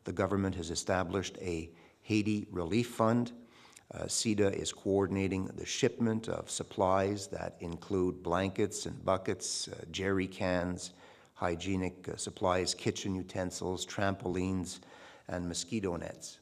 The government has established a Haiti Relief Fund. CEDA is coordinating the shipment of supplies that include blankets and buckets, jerry cans, hygienic supplies, kitchen utensils, trampolines, and mosquito nets.